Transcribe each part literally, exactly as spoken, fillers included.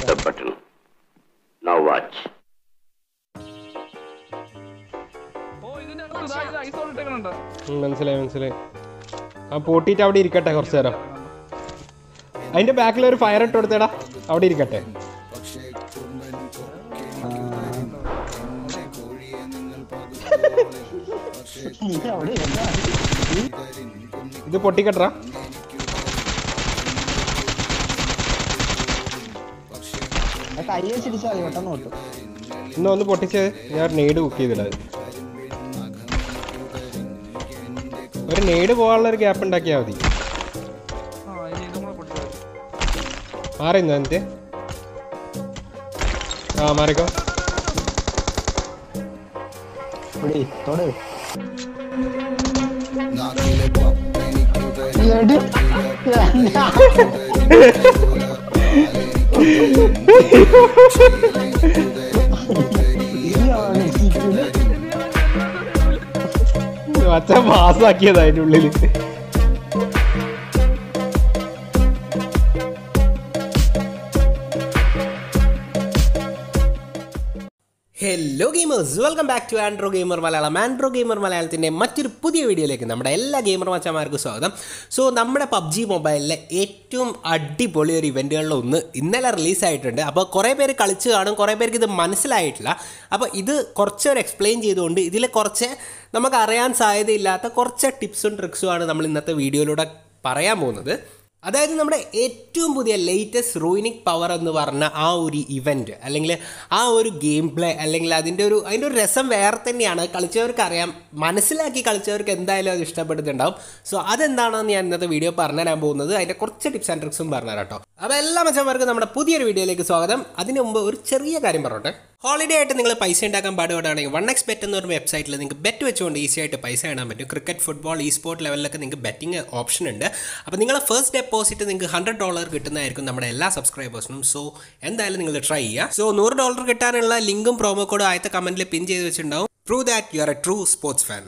the button. Now watch. മനസ്സിലായി മനസ്സിലായി. ആ പൊട്ടിയിട്ട് അവിടെ ഇരിക്കട്ടെ കുറച്ചു നേരം. അതിന്റെ ബാക്കിൽ ഒരു ഫയർ ഇട്ട് കൊടുത്തേടാ, അവിടെ ഇരിക്കട്ടെ. ഇത് പൊട്ടിക്കട്ടാ. ഇന്ന് ഒന്ന് പൊട്ടിച്ച് ഞാൻ നെയ്ഡ് കുക്ക് ചെയ്തില്ല. ഒരു നെയ്ഡ് പോകാനുള്ള ഒരു ഗ്യാപ്പ് ഉണ്ടാക്കിയാൽ മതി. മാറിയുന്നു എന്നിട്ട് ആ മാറിക്കോ. അച്ഛൻ പാസ്സാക്കിയത് അതിൻ്റെ ഉള്ളിൽ. Hello gamers, welcome back to Androgamer Malayalam. Androgamer മലയാളത്തിൻ്റെ മറ്റൊരു പുതിയ വീഡിയോയിലേക്ക് നമ്മുടെ എല്ലാ ഗെയിമർ മച്ചാന്മാർക്കും സ്വാഗതം. സോ നമ്മുടെ പബ്ജി മൊബൈലിലെ ഏറ്റവും അടിപൊളി ഒരു ഇവൻറ്റുകളിലൊന്ന് ഇന്നലെ റിലീസായിട്ടുണ്ട്. അപ്പോൾ കുറേ പേര് കളിച്ച് കാണും, കുറേ പേർക്ക് ഇത് മനസ്സിലായിട്ടില്ല. അപ്പോൾ ഇത് കുറച്ചൊരു എക്സ്പ്ലെയിൻ ചെയ്തുകൊണ്ട് ഇതിൽ കുറച്ച് നമുക്കറിയാൻ സാധ്യതയില്ലാത്ത കുറച്ച് ടിപ്സും ട്രിക്സുമാണ് നമ്മൾ ഇന്നത്തെ വീഡിയോയിലൂടെ പറയാൻ പോകുന്നത്. അതായത് നമ്മുടെ ഏറ്റവും പുതിയ ലേറ്റസ്റ്റ് റൂയിനിക് പവർ എന്ന് പറഞ്ഞ ആ ഒരു ഇവൻറ്റ് അല്ലെങ്കിൽ ആ ഒരു ഗെയിം പ്ലേ അല്ലെങ്കിൽ അതിൻ്റെ ഒരു അതിൻ്റെ ഒരു രസം വേറെ തന്നെയാണ്. കളിച്ചവർക്ക് അറിയാം, മനസ്സിലാക്കി കളിച്ചവർക്ക് എന്തായാലും അത് ഇഷ്ടപ്പെടുന്നുണ്ടാവും. സോ അതെന്താണെന്ന് ഞാൻ ഇന്നത്തെ വീഡിയോ പറഞ്ഞുതരാൻ പോകുന്നത്. അതിൻ്റെ കുറച്ച് ടിപ്സ് ആൻഡ് ട്രിക്സും പറഞ്ഞുതരാം കേട്ടോ. അപ്പോൾ എല്ലാ മച്ചന്മാർക്കും നമ്മുടെ പുതിയൊരു വീഡിയോയിലേക്ക് സ്വാഗതം. അതിന് മുമ്പ് ഒരു ചെറിയ കാര്യം പറഞ്ഞോട്ടെ. ഹോളിഡേ ആയിട്ട് നിങ്ങൾ പൈസ ഉണ്ടാക്കാൻ പാടുപെടുകയാണെങ്കിൽ വൺ എക്സ് ബെറ്റ് എന്നൊരു വെബ്സൈറ്റിൽ നിങ്ങൾക്ക് ബെറ്റ് വെച്ചുകൊണ്ട് ഈസി ആയിട്ട് പൈസ ഇടാൻ പറ്റും. ക്രിക്കറ്റ്, ഫുട്ബോൾ, ഈ സ്പോർട്ട് ലെവലിലൊക്കെ നിങ്ങൾക്ക് ബെറ്റിംഗ് ഓപ്ഷൻ ഉണ്ട്. അപ്പോൾ നിങ്ങളെ ഫസ്റ്റ് ഡെപ്പോസിറ്റ് നിങ്ങൾക്ക് ഹൺഡ്രഡ് ഡോളർ കിട്ടുന്നതായിരിക്കും നമ്മുടെ എല്ലാ സബ്സ്ക്രൈബേഴ്സിനും. സോ എന്തായാലും നിങ്ങൾ ട്രൈ ചെയ്യുക. സോ നൂറ് ഡോളർ കിട്ടാനുള്ള ലിങ്കും പ്രോമോ കോഡും ആദ്യത്തെ കമൻറ്റിൽ പിൻ ചെയ്ത് വെച്ചിട്ടുണ്ടാവും. Prove that you are a true sports fan.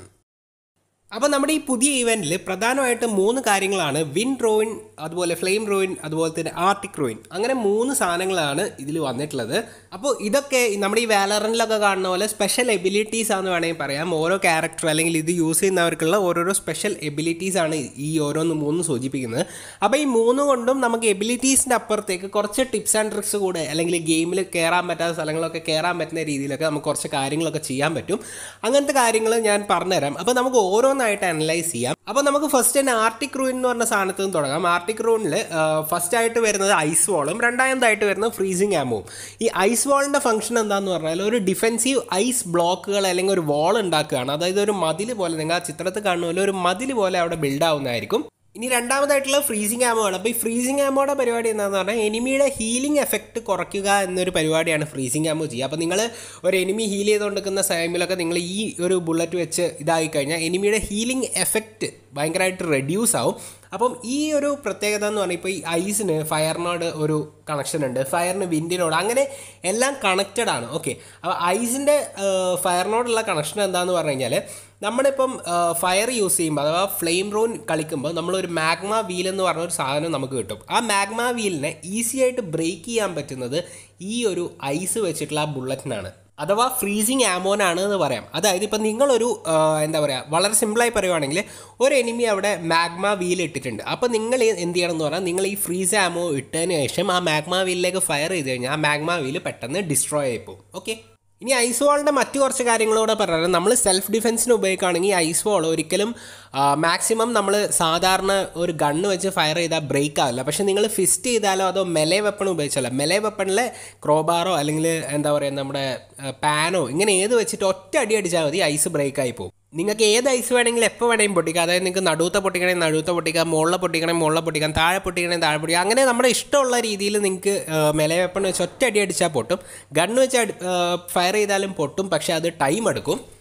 അപ്പോൾ നമ്മുടെ ഈ പുതിയ ഇവൻറ്റിൽ പ്രധാനമായിട്ടും മൂന്ന് കാര്യങ്ങളാണ്: വിൻഡ് റോയിൻ, അതുപോലെ ഫ്ലെയിം റോയിൻ, അതുപോലെ തന്നെ ആർട്ടിക് റോയിൻ. അങ്ങനെ മൂന്ന് സാധനങ്ങളാണ് ഇതിൽ വന്നിട്ടുള്ളത്. അപ്പോൾ ഇതൊക്കെ നമ്മുടെ ഈ വാലറൻറ്റിലൊക്കെ കാണുന്ന പോലെ സ്പെഷ്യൽ എബിലിറ്റീസ് ആണെന്ന് വേണമെങ്കിൽ പറയാം. ഓരോ ക്യാരക്ടർ അല്ലെങ്കിൽ ഇത് യൂസ് ചെയ്യുന്നവർക്കുള്ള ഓരോരോ സ്പെഷ്യൽ എബിലിറ്റീസ് ആണ് ഈ ഓരോന്ന് മൂന്ന് സൂചിപ്പിക്കുന്നത്. അപ്പോൾ ഈ മൂന്ന് കൊണ്ടും നമുക്ക് എബിലിറ്റീസിൻ്റെ അപ്പുറത്തേക്ക് കുറച്ച് ടിപ്സ് ആൻഡ് ട്രിക്സ് കൂടെ അല്ലെങ്കിൽ ഗെയിമിൽ കയറാൻ പറ്റാത്ത സ്ഥലങ്ങളൊക്കെ കയറാൻ പറ്റുന്ന രീതിയിലൊക്കെ നമുക്ക് കുറച്ച് കാര്യങ്ങളൊക്കെ ചെയ്യാൻ പറ്റും. അങ്ങനത്തെ കാര്യങ്ങൾ ഞാൻ പറഞ്ഞുതരാം. അപ്പോൾ നമുക്ക് ഓരോന്ന് ആയിട്ട് അനലൈസ് ചെയ്യാം. അപ്പോൾ നമുക്ക് ഫസ്റ്റ് തന്നെ ആർട്ടിക് റൂയിൻ എന്ന് പറഞ്ഞ സാധനത്തിൽ നിന്ന് തുടങ്ങാം. ആർട്ടിക് റൂയിനിൽ ഫസ്റ്റ് ആയിട്ട് വരുന്നത് ഐസ് വാളും രണ്ടാമതായിട്ട് വരുന്നത് ഫ്രീസിങ് ആമോവും. ഈ ഐസ് വാളിൻ്റെ ഫംഗ്ഷൻ എന്താണെന്ന് പറഞ്ഞാൽ ഒരു ഡിഫെൻസീവ് ഐസ് ബ്ലോക്കുകൾ അല്ലെങ്കിൽ ഒരു വാൾ ഉണ്ടാക്കുകയാണ്. അതായത് ഒരു മതിൽ പോലെ, നിങ്ങൾ ആ ചിത്രത്തിൽ കാണുന്ന പോലെ ഒരു മതിൽ പോലെ അവിടെ ബിൽഡ് ആവുന്നതായിരിക്കും. ഇനി രണ്ടാമതായിട്ടുള്ള ഫ്രീസിങ് ആമോ ആണ്. അപ്പോൾ ഈ ഫ്രീസിങ് ആമോയുടെ പരിപാടി എന്താണെന്ന് പറഞ്ഞാൽ എനിമിയുടെ ഹീലിംഗ് എഫക്റ്റ് കുറയ്ക്കുക എന്നൊരു പരിപാടിയാണ് ഫ്രീസിങ് ആമോ ചെയ്യുക. അപ്പോൾ നിങ്ങൾ ഒരു എനിമി ഹീൽ ചെയ്തുകൊണ്ടിരിക്കുന്ന ടൈമിലൊക്കെ നിങ്ങൾ ഈ ഒരു ബുള്ളറ്റ് വെച്ച് ഇതായി കഴിഞ്ഞാൽ എനിമിയുടെ ഹീലിംഗ് എഫക്റ്റ് ഭയങ്കരമായിട്ട് റെഡ്യൂസ് ആവും. അപ്പം ഈ ഒരു പ്രത്യേകത എന്ന് പറഞ്ഞാൽ ഇപ്പോൾ ഈ ഐസിന് ഫയറിനോട് ഒരു കണക്ഷൻ ഉണ്ട്, ഫയറിന് വിൻഡിനോട്, അങ്ങനെ എല്ലാം കണക്റ്റഡ് ആണ്. ഓക്കെ, അപ്പോൾ ഐസിൻ്റെ ഫയറിനോടുള്ള കണക്ഷൻ എന്താണെന്ന് പറഞ്ഞു കഴിഞ്ഞാൽ നമ്മളിപ്പം ഫയർ യൂസ് ചെയ്യുമ്പോൾ അഥവാ ഫ്ലെയിം റോൺ കളിക്കുമ്പോൾ നമ്മളൊരു മാഗ്മ വീൽ എന്ന് പറഞ്ഞൊരു സാധനം നമുക്ക് കിട്ടും. ആ മാഗ്മ വീലിനെ ഈസി ആയിട്ട് ബ്രേക്ക് ചെയ്യാൻ പറ്റുന്നത് ഈ ഒരു ഐസ് വെച്ചിട്ടുള്ള ആ ബുള്ളറ്റിനാണ്, അഥവാ ഫ്രീസിങ് ആമോനാണ് എന്ന് പറയാം. അതായത് ഇപ്പം നിങ്ങളൊരു എന്താ പറയുക, വളരെ സിമ്പിളായി പറയുവാണെങ്കിൽ ഒരു എനിമി അവിടെ മാഗ്മ വീൽ ഇട്ടിട്ടുണ്ട്. അപ്പോൾ നിങ്ങൾ എന്ത് ചെയ്യണം എന്ന് പറഞ്ഞാൽ നിങ്ങൾ ഈ ഫ്രീസ് ആമോ ഇട്ടതിന് ശേഷം ആ മാഗ്മ വീലിലേക്ക് ഫയർ ചെയ്ത് കഴിഞ്ഞാൽ ആ മാഗ്മ വീൽ പെട്ടെന്ന് ഡിസ്ട്രോയ് ആയിപ്പോവും. ഓക്കെ, ഇനി ഐസ് വാളിൻ്റെ മറ്റു കുറച്ച് കാര്യങ്ങളൂടെ പറഞ്ഞാൽ നമ്മൾ സെൽഫ് ഡിഫെൻസിന് ഉപയോഗിക്കുകയാണെങ്കിൽ ഐസ് വാൾ ഒരിക്കലും മാക്സിമം നമ്മൾ സാധാരണ ഒരു ഗണ്ണ് വെച്ച് ഫയർ ചെയ്താൽ ബ്രേക്ക് ആവില്ല. പക്ഷേ നിങ്ങൾ ഫിസ്റ്റ് ചെയ്താലോ അതോ മെലേ വെപ്പൺ ഉപയോഗിച്ചാലോ, മെലേ വെപ്പണിലെ ക്രോബാറോ അല്ലെങ്കിൽ എന്താ പറയുക നമ്മുടെ പാനോ ഇങ്ങനെ ഏത് വെച്ചിട്ട് ഒറ്റ അടി അടിച്ചാൽ മതി, ഐസ് ബ്രേക്കായി പോകും. നിങ്ങൾക്ക് ഏത് ഐസ് വേണമെങ്കിലും എപ്പോൾ വേണമെങ്കിലും പൊട്ടിക്കാം. അതായത് നിങ്ങൾക്ക് നടുവത്തെ പൊട്ടിക്കണമെങ്കിൽ നടുവത്തെ പൊട്ടിക്കാം, മുകളിലെ പൊട്ടിക്കണമെങ്കിൽ മുകളിലെ പൊട്ടിക്കാം, താഴെ പൊട്ടിക്കണമെങ്കിൽ താഴെ പൊട്ടിക്കാം. അങ്ങനെ നമ്മുടെ ഇഷ്ടമുള്ള രീതിയിൽ നിങ്ങൾക്ക് മെലേ വെപ്പൺ വെച്ച് ഒറ്റ അടി അടിച്ചാൽ പൊട്ടും. ഗണ്ണ് വെച്ച് ഫയർ ചെയ്താലും പൊട്ടും, പക്ഷേ അത് ടൈം എടുക്കും.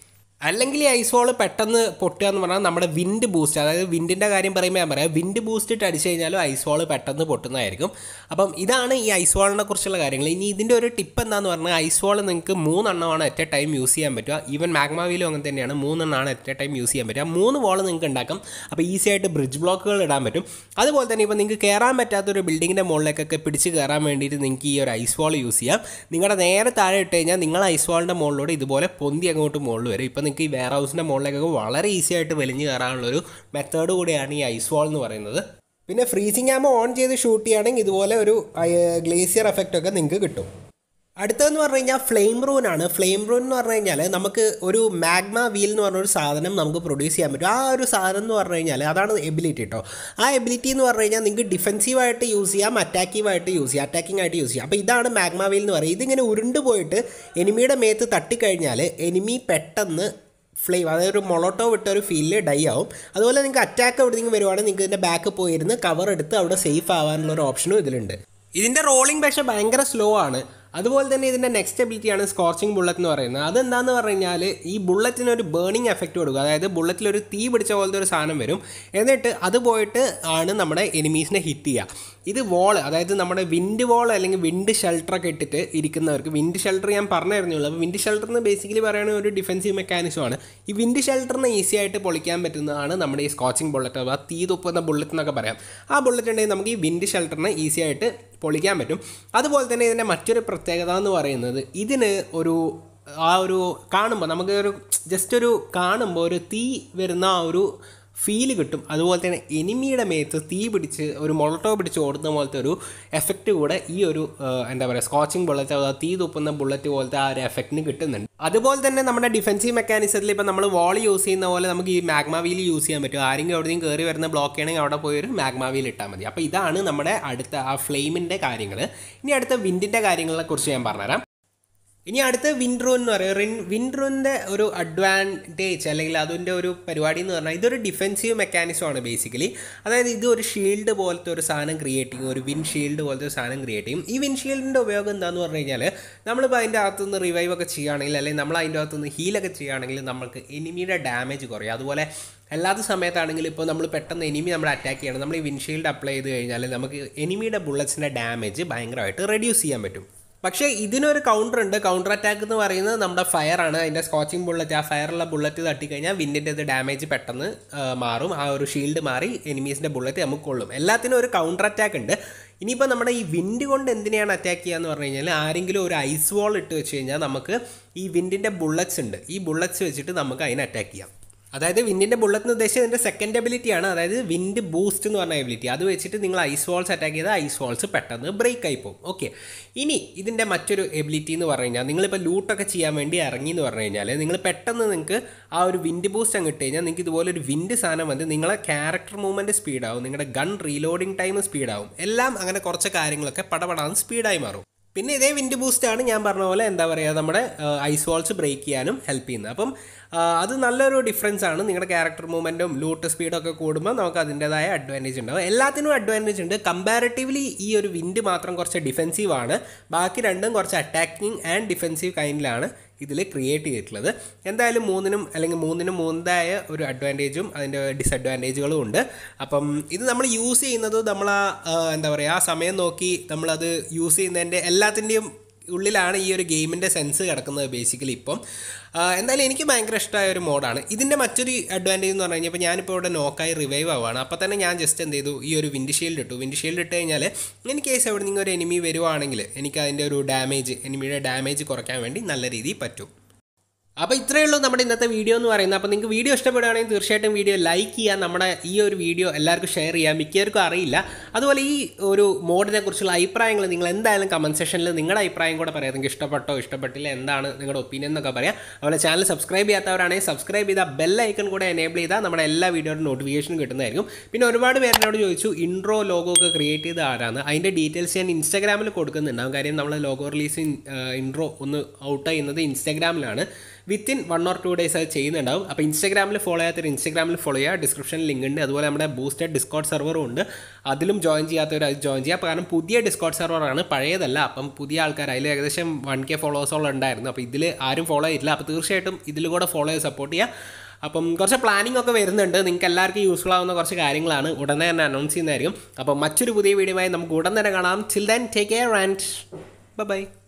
അല്ലെങ്കിൽ ഈ ഐസ് വാൾ പെട്ടെന്ന് പൊട്ടുക എന്ന് പറഞ്ഞാൽ നമ്മുടെ വിൻഡ് ബൂസ്റ്റ്, അതായത് വിൻഡിൻ്റെ കാര്യം പറയുമ്പോൾ ഞാൻ പറയാം, വിൻഡ് ബൂസ്റ്റ് ഇട്ട് അടിച്ചു കഴിഞ്ഞാലും ഐസ് വാൾ പെട്ടെന്ന് പൊട്ടുന്നതായിരിക്കും. അപ്പം ഇതാണ് ഈ ഐസ് വാളിനെ കുറിച്ചുള്ള കാര്യങ്ങൾ. ഇനി ഇതിൻ്റെ ഒരു ടിപ്പ് എന്താണെന്ന് പറഞ്ഞാൽ, ഐസ് വാൾ നിങ്ങൾക്ക് മൂന്നെണ്ണമാണ് അറ്റ് എ ടൈം യൂസ് ചെയ്യാൻ പറ്റുക. ഈവൻ മാഗ്മ വീലും അങ്ങനെ തന്നെയാണ്, മൂന്നെണ്ണമാണ് അറ്റ് എ ടൈം യൂസ് ചെയ്യാൻ പറ്റുക. മൂന്ന് വാൾ നിങ്ങൾക്ക് ഉണ്ടാക്കാം. അപ്പോൾ ഈസി ആയിട്ട് ബ്രിഡ്ജ് ബ്ലോക്കുകൾ ഇടാൻ പറ്റും. അതുപോലെ തന്നെ ഇപ്പോൾ നിങ്ങൾക്ക് കയറാൻ പറ്റാത്തൊരു ബിൽഡിങ്ങിൻ്റെ മുകളിലേക്കൊക്കെ പിടിച്ച് കയറാൻ വേണ്ടിയിട്ട് നിങ്ങൾക്ക് ഈ ഒരു ഐസ് വാൾ യൂസ് ചെയ്യാം. നിങ്ങളുടെ നേരെ താഴെ ഇട്ട് കഴിഞ്ഞാൽ നിങ്ങൾ ഐസ് വാളിൻ്റെ മുകളിലൂടെ ഇതുപോലെ പൊന്തി അങ്ങോട്ട് മുകളിൽ വരും. ഇപ്പോൾ നിങ്ങൾക്ക് ഈ വെയർ ഹൗസിൻ്റെ മുകളിലേക്കൊക്കെ വളരെ ഈസി ആയിട്ട് വലിഞ്ഞ് കയറാനുള്ളൊരു മെത്തേഡ് കൂടിയാണ് ഈ ഐസ് വാൾ എന്ന് പറയുന്നത്. പിന്നെ ഫ്രീസിങ് ആകുമ്പോൾ ഓൺ ചെയ്ത് ഷൂട്ട് ചെയ്യുകയാണെങ്കിൽ ഇതുപോലെ ഒരു ഗ്ലേസിയർ എഫക്റ്റ് ഒക്കെ നിങ്ങൾക്ക് കിട്ടും. അടുത്തതെന്ന് പറഞ്ഞു കഴിഞ്ഞാൽ ഫ്ലെയിം റൂനാണ്. ഫ്ലെയിം റൂൻ എന്ന് പറഞ്ഞു കഴിഞ്ഞാൽ നമുക്ക് ഒരു മാഗ്മ വീൽ എന്ന് പറഞ്ഞൊരു സാധനം നമുക്ക് പ്രൊഡ്യൂസ് ചെയ്യാൻ പറ്റും. ആ ഒരു സാധനം എന്ന് പറഞ്ഞു കഴിഞ്ഞാൽ അതാണ് എബിലിറ്റി കേട്ടോ. ആ എബിലിറ്റി എന്ന് പറഞ്ഞു കഴിഞ്ഞാൽ നിങ്ങൾക്ക് ഡിഫെൻസീവായിട്ട് യൂസ് ചെയ്യാം, അറ്റാക്കീവായിട്ട് യൂസ് ചെയ്യാം, അറ്റാക്കിംഗ് ആയിട്ട് യൂസ് ചെയ്യാം. അപ്പോൾ ഇതാണ് മാഗ്മ വീൽ എന്ന് പറയുന്നത്. ഇതിങ്ങനെ ഉരുണ്ട് പോയിട്ട് എനിമിയുടെ മേത്ത് തട്ടിക്കഴിഞ്ഞാൽ എനിമി പെട്ടെന്ന് ഫ്ലെയിം, അതായത് ഒരു മൊളോട്ടോ വിട്ട ഒരു ഫീലിൽ ഡൈ ആവും. അതുപോലെ നിങ്ങൾക്ക് അറ്റാക്ക് എവിടെയെങ്കിലും വരുവാണെങ്കിൽ നിങ്ങൾക്ക് ഇതിൻ്റെ ബാക്ക് പോയിരുന്ന് കവർ എടുത്ത് അവിടെ സേഫ് ആവാനുള്ള ഒരു ഓപ്ഷനും ഇതിലുണ്ട്. ഇതിൻ്റെ റോളിംഗ് പക്ഷേ ഭയങ്കര സ്ലോ ആണ്. അതുപോലെ തന്നെ ഇതിൻ്റെ നെക്സ്റ്റ് എബിലിറ്റിയാണ് സ്കോർച്ചിങ് ബുള്ളറ്റ് എന്ന് പറയുന്നത്. അതെന്താണെന്ന് പറഞ്ഞു കഴിഞ്ഞാൽ ഈ ബുള്ളറ്റിന് ഒരു ബേണിംഗ് എഫക്റ്റ് കൊടുക്കും. അതായത് ബുള്ളറ്റിലൊരു തീ പിടിച്ച പോലത്തെ ഒരു സാധനം വരും, എന്നിട്ട് അത് പോയിട്ട് ആണ് നമ്മുടെ എനിമീസിനെ ഹിറ്റ് ചെയ്യുക. ഇത് വോൾ, അതായത് നമ്മുടെ വിൻഡ് വോൾ അല്ലെങ്കിൽ വിൻഡ് ഷെൽട്ടറൊക്കെ ഇട്ടിട്ട് ഇരിക്കുന്നവർക്ക്, വിൻഡ് ഷെൽട്ടർ ഞാൻ പറഞ്ഞിരുന്നുള്ളൂ. അപ്പോൾ വിൻഡ് ഷെൽട്ടറിന് ബേസിക്കലി പറയുന്ന ഒരു ഡിഫെൻസീവ് മെക്കാനിസമാണ്. ഈ വിൻഡ് ഷെൽട്ടറിനെ ഈസി ആയിട്ട് പൊളിക്കാൻ പറ്റുന്നതാണ് നമ്മുടെ ഈ സ്കോച്ചിങ് ബുള്ളറ്റ്, അഥവാ തീ തുപ്പുന്ന ബുള്ളറ്റ് എന്നൊക്കെ പറയാം. ആ ബുള്ളറ്റ് ഉണ്ടെങ്കിൽ നമുക്ക് ഈ വിൻഡ് ഷെൽട്ടറിനെ ഈസി ആയിട്ട് പൊളിക്കാൻ പറ്റും. അതുപോലെ തന്നെ ഇതിൻ്റെ മറ്റൊരു പ്രത്യേകത എന്ന് പറയുന്നത്, ഇതിന് ഒരു ആ ഒരു കാണുമ്പോൾ നമുക്ക് ഒരു ജസ്റ്റ് ഒരു കാണുമ്പോൾ ഒരു തീ വരുന്ന ആ ഒരു ഫീല് കിട്ടും. അതുപോലെ തന്നെ എനിമിയുടെ മേത്ത് തീ പിടിച്ച് ഒരു മൊളട്ടോ പിടിച്ച് ഓടുന്ന പോലത്തെ ഒരു എഫക്റ്റ് കൂടെ ഈ ഒരു എന്താ പറയുക സ്കോച്ചിങ് ബുള്ളറ്റ്, അതായത് തീ തുപ്പുന്ന ബുള്ളറ്റ് പോലത്തെ ആ ഒരു എഫക്റ്റിന് കിട്ടുന്നുണ്ട്. അതുപോലെ തന്നെ നമ്മുടെ ഡിഫെൻസീവ് മെക്കാനിസത്തിൽ ഇപ്പോൾ നമ്മൾ വാൾ യൂസ് ചെയ്യുന്ന പോലെ നമുക്ക് ഈ മാഗ്മ വീൽ യൂസ് ചെയ്യാൻ പറ്റും. ആരെങ്കിലും എവിടെയും കയറി വരുന്ന ബ്ലോക്ക് ചെയ്യണമെങ്കിൽ അവിടെ പോയി ഒരു മാഗ്മ വീൽ ഇട്ടാൽ മതി. അപ്പോൾ ഇതാണ് നമ്മുടെ അടുത്ത ആ ഫ്ലെയിമിൻ്റെ കാര്യങ്ങൾ. ഇനി അടുത്ത വിൻഡിൻ്റെ കാര്യങ്ങളെ കുറിച്ച് ഞാൻ പറഞ്ഞുതരാം. ഇനി അടുത്ത വിൻഡ്രൂൻ എന്ന് പറയുക, വിൻഡ്രൂൻ്റെ ഒരു അഡ്വാൻറ്റേജ് അല്ലെങ്കിൽ അതിൻ്റെ ഒരു പരിപാടി എന്ന് പറഞ്ഞാൽ ഇതൊരു ഡിഫെൻസീവ് മെക്കാനിസമാണ് ബേസിക്കലി. അതായത് ഇത് ഒരു ഷീൽഡ് പോലത്തെ ഒരു സാധനം ക്രിയേറ്റ് ചെയ്യും, ഒരു വിൻ ഷീൽഡ് പോലത്തെ ഒരു സാധനം ക്രിയേറ്റ് ചെയ്യും. ഈ വിൻ ഷീൽഡിൻ്റെ ഉപയോഗം എന്താണെന്ന് പറഞ്ഞു കഴിഞ്ഞാൽ, നമ്മളിപ്പോൾ അതിൻ്റെ അകത്തുനിന്ന് റിവൈവ് ഒക്കെ ചെയ്യുകയാണെങ്കിൽ, അല്ലെങ്കിൽ നമ്മൾ അതിൻ്റെ അകത്തുനിന്ന് ഹീലൊക്കെ ചെയ്യുകയാണെങ്കിൽ നമുക്ക് എനിമിയുടെ ഡാമേജ് കുറയും. അതുപോലെ അല്ലാത്ത സമയത്താണെങ്കിൽ ഇപ്പോൾ നമ്മൾ പെട്ടെന്ന് എനിമി നമ്മൾ അറ്റാക്ക് ചെയ്യണം, നമ്മൾ ഈ വിൻഷീൽഡ് അപ്ലൈ ചെയ്ത് കഴിഞ്ഞാൽ നമുക്ക് എനിമിയുടെ ബുള്ളറ്റ്സിൻ്റെ ഡാമേജ് ഭയങ്കരമായിട്ട് റെഡ്യൂസ് ചെയ്യാൻ പറ്റും. പക്ഷേ ഇതിനൊരു കൗണ്ടർ ഉണ്ട്. കൗണ്ടർ അറ്റാക്ക് എന്ന് പറയുന്നത് നമ്മുടെ ഫയറാണ്. അതിൻ്റെ സ്കോച്ചിങ് ബുള്ളറ്റ്, ആ ഫയറുള്ള ബുള്ളറ്റ് തട്ടിക്കഴിഞ്ഞാൽ വിൻഡിൻ്റെ ഇത് ഡാമേജ് പെട്ടെന്ന് മാറും. ആ ഒരു ഷീൽഡ് മാറി എനിമീസിൻ്റെ ബുള്ളറ്റ് നമുക്ക് കൊള്ളും. എല്ലാത്തിനും ഒരു കൗണ്ടർ അറ്റാക്ക് ഉണ്ട്. ഇനിയിപ്പോൾ നമ്മുടെ ഈ വിൻഡ് കൊണ്ട് എന്തിനെയാണ് അറ്റാക്ക് ചെയ്യുക എന്ന് പറഞ്ഞു കഴിഞ്ഞാൽ, ആരെങ്കിലും ഒരു ഐസ് വാൾ ഇട്ട് വെച്ച് കഴിഞ്ഞാൽ നമുക്ക് ഈ വിൻഡിൻ്റെ ബുള്ളറ്റ്സ് ഉണ്ട്, ഈ ബുള്ളറ്റ്സ് വെച്ചിട്ട് നമുക്ക് അതിനെ അറ്റാക്ക് ചെയ്യാം. അതായത് വിൻഡിൻ്റെ ബുള്ളറ്റ് എന്ന് ഉദ്ദേശിച്ചത് ഇതിൻ്റെ സെക്കൻഡ് എബിലിറ്റിയാണ്, അതായത് വിൻഡ് ബൂസ്റ്റ് എന്ന് പറഞ്ഞ എബിലിറ്റി. അത് വെച്ചിട്ട് നിങ്ങൾ ഐസ് വാൾസ് അറ്റാക്ക് ചെയ്താൽ ഐസ് വാൾസ് പെട്ടെന്ന് ബ്രേക്ക് ആയി പോകും. ഓക്കെ, ഇനി ഇതിൻ്റെ മറ്റൊരു എബിലിറ്റി എന്ന് പറഞ്ഞു കഴിഞ്ഞാൽ, നിങ്ങളിപ്പോൾ ലൂട്ടൊക്കെ ചെയ്യാൻ വേണ്ടി ഇറങ്ങി എന്ന് പറഞ്ഞു കഴിഞ്ഞാൽ, നിങ്ങൾ പെട്ടെന്ന് നിങ്ങൾക്ക് ആ ഒരു വിൻഡ് ബൂസ്റ്റ് അങ്ങ് ഇട്ട് കഴിഞ്ഞാൽ നിങ്ങൾക്ക് ഇതുപോലെ ഒരു വിൻഡ് സാധനം വന്ന് നിങ്ങളെ ക്യാരക്ടർ മൂവ്മെൻറ്റ് സ്പീഡാവും, നിങ്ങളുടെ ഗൺ റീലോഡിങ് ടൈം സ്പീഡാവും, എല്ലാം അങ്ങനെ കുറച്ച് കാര്യങ്ങളൊക്കെ പടപടാന്ന് സ്പീഡായി മാറും. പിന്നെ ഇതേ വിൻഡ് ബൂസ്റ്റാണ് ഞാൻ പറഞ്ഞ പോലെ എന്താ പറയുക നമ്മുടെ ഐസ് വാൾസ് ബ്രേക്ക് ചെയ്യാനും ഹെൽപ്പ് ചെയ്യുന്നത്. അപ്പം അത് നല്ലൊരു ഡിഫറൻസ് ആണ്. നിങ്ങളുടെ ക്യാരക്ടർ മൂവ്മെൻറ്റും ലൂട്ട് സ്പീഡും ഒക്കെ കൂടുമ്പോൾ നമുക്ക് അതിൻ്റേതായ അഡ്വാൻറ്റേജ് ഉണ്ടാവും. എല്ലാത്തിനും അഡ്വാൻറ്റേജ് ഉണ്ട്. കമ്പാരിറ്റീവ്ലി ഈ ഒരു വിൻഡ് മാത്രം കുറച്ച് ഡിഫെൻസീവ് ആണ്, ബാക്കി രണ്ടും കുറച്ച് അറ്റാക്കിങ് ആൻഡ് ഡിഫെൻസീവ് കൈൻഡിലാണ് ഇതിൽ ക്രിയേറ്റ് ചെയ്തിട്ടുള്ളത്. എന്തായാലും മൂന്നിനും അല്ലെങ്കിൽ മൂന്നിനും മൂന്നതായ ഒരു അഡ്വാൻറ്റേജും അതിൻ്റെ ഡിസഡ്വാൻറ്റേജുകളും ഉണ്ട്. അപ്പം ഇത് നമ്മൾ യൂസ് ചെയ്യുന്നത് നമ്മൾ ആ എന്താ പറയുക ആ സമയം നോക്കി നമ്മളത് യൂസ് ചെയ്യുന്നതിൻ്റെ എല്ലാത്തിൻ്റെയും ഉള്ളിലാണ് ഈ ഒരു ഗെയിമിൻ്റെ സെൻസ് കിടക്കുന്നത് ബേസിക്കലി. ഇപ്പം എന്തായാലും എനിക്ക് ഭയങ്കര ഇഷ്ടമായ ഒരു മോഡാണ്. ഇതിൻ്റെ മറ്റൊരു അഡ്വാൻറ്റേജ് എന്ന് പറഞ്ഞു കഴിഞ്ഞാൽ, ഇപ്പോൾ ഞാനിപ്പോൾ ഇവിടെ നോക്കായി റിവൈവ് ആവുകയാണ്, അപ്പോൾ തന്നെ ഞാൻ ജസ്റ്റ് എന്ത് ചെയ്തു, ഈ ഒരു വിൻഡ് ഷീൽഡ് ഇട്ടു. വിൻഡ് ഷീൽഡ് ഇട്ട് കഴിഞ്ഞാൽ ഇൻ കേസ് എവിടെ നിങ്ങൾ ഒരു എനിമി വരുവാണെങ്കിൽ എനിക്ക് അതിൻ്റെ ഒരു ഡാമേജ്, എനിമിയുടെ ഡാമേജ് കുറയ്ക്കാൻ വേണ്ടി നല്ല രീതിയിൽ പറ്റും. അപ്പോൾ ഇത്രയേ ഉള്ളൂ നമ്മുടെ ഇന്നത്തെ വീഡിയോ എന്ന് പറയുന്നത്. അപ്പോൾ നിങ്ങൾക്ക് വീഡിയോ ഇഷ്ടപ്പെടുകയാണെങ്കിൽ തീർച്ചയായിട്ടും വീഡിയോ ലൈക്ക് ചെയ്യുക, നമ്മുടെ ഈ ഒരു വീഡിയോ എല്ലാവർക്കും ഷെയർ ചെയ്യാം, മിക്കവർക്കും അറിയില്ല. അതുപോലെ ഈ ഒരു മോഡിനെ കുറിച്ചുള്ള അഭിപ്രായങ്ങൾ നിങ്ങൾ എന്തായാലും കമൻറ്റ് സെക്ഷനിൽ നിങ്ങളുടെ അഭിപ്രായം കൂടെ പറയാം. നിങ്ങൾക്ക് ഇഷ്ടപ്പെട്ടോ ഇഷ്ടപ്പെട്ടില്ല, എന്താണ് നിങ്ങളുടെ ഒപ്പീനിയൻ എന്നൊക്കെ പറയാം. അതുപോലെ ചാനൽ സബ്സ്ക്രൈബ് ചെയ്യാത്തവരാണെങ്കിൽ സബ്സ്ക്രൈബ് ചെയ്താൽ ബെൽ ഐക്കൺ കൂടെ എനേബിൾ ചെയ്താൽ നമ്മുടെ എല്ലാ വീഡിയോയുടെ നോട്ടിഫിക്കേഷൻ കിട്ടുന്നതായിരിക്കും. പിന്നെ ഒരുപാട് പേരോട് ചോദിച്ചു ഇൻട്രോ ലോഗോ ഒക്കെ ക്രിയേറ്റ് ചെയ്ത ആരാണ്, അതിൻ്റെ ഡീറ്റെയിൽസ് ഞാൻ ഇൻസ്റ്റാഗ്രാമിൽ കൊടുക്കുന്നുണ്ടാവും. കാര്യം നമ്മൾ ലോഗോ റിലീസ് ഇൻട്രോ ഒന്ന് ഔട്ട് ചെയ്യുന്നത് ഇൻസ്റ്റാഗ്രാമിലാണ്. Within one or two days അത് ചെയ്യുന്നുണ്ടാവും. അപ്പോൾ ഇൻസ്റ്റാഗ്രാമിൽ ഫോളോ ചെയ്യാത്തൊരു ഇൻസ്റ്റാഗ്രാമിൽ ഫോളോ ചെയ്യുക, ഡിസ്ക്രിപ്ഷനിൽ ലിങ്ക് ഉണ്ട്. അതുപോലെ നമ്മുടെ ബൂസ്റ്റഡ് ഡിസ്കോഡ് സെർവറും ഉണ്ട്, അതിലും ജോയിൻ ചെയ്യാത്തവർ അത് ജോയിൻ ചെയ്യുക. കാരണം പുതിയ ഡിസ്കോഡ് സെർവറാണ്, പഴയതല്ല. അപ്പം പുതിയ ആൾക്കാർ അതിൽ ഏകദേശം വൺ കെ ഫോളോവേഴ്സോളം ഉണ്ടായിരുന്നു. അപ്പോൾ ഇതിൽ ആരും ഫോളോ ചെയ്തില്ല. അപ്പോൾ തീർച്ചയായിട്ടും ഇതിൽ കൂടെ ഫോളോ ചെയ്ത് സപ്പോർട്ട് ചെയ്യുക. അപ്പം കുറച്ച് പ്ലാനിംഗ് ഒക്കെ വരുന്നുണ്ട്, നിങ്ങൾക്ക് എല്ലാവർക്കും യൂസ്ഫുൾ ആവുന്ന കുറച്ച് കാര്യങ്ങളാണ്, ഉടനെ തന്നെ അനൗൺസ് ചെയ്യുന്നതായിരിക്കും. അപ്പോൾ മറ്റൊരു പുതിയ വീഡിയോയുമായി നമുക്ക് ഉടൻ തന്നെ കാണാം. Till then take care and bye by.